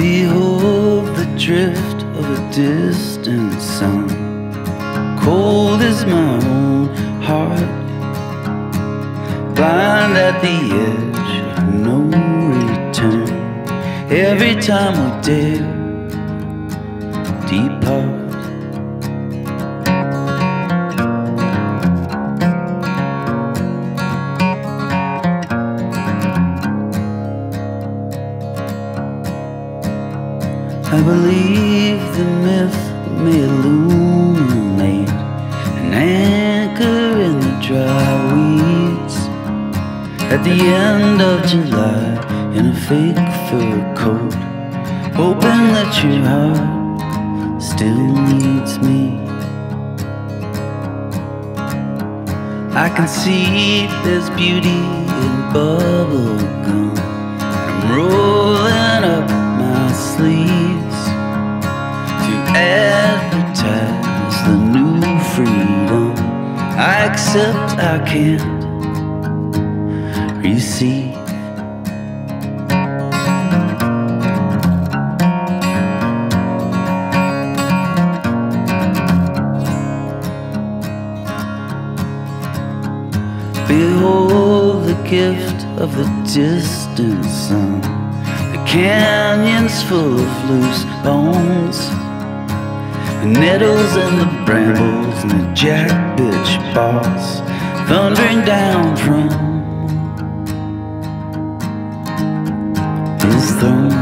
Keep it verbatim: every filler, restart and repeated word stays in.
Behold the drift of a distant sun, cold as my own heart, blind at the edge of no return. Every time we dare depart, I believe the myth may illuminate an anchor in the dry weeds at the end of July in a fake fur coat, hoping that your heart still needs me. I can see there's beauty in bubble gum. I'm rolling up my sleeves to advertise the new freedom I accept I can't receive. Behold the gift of the distant sun, the canyons full of loose bones, the nettles and the brambles and the jack bitch bars thundering down from his throne.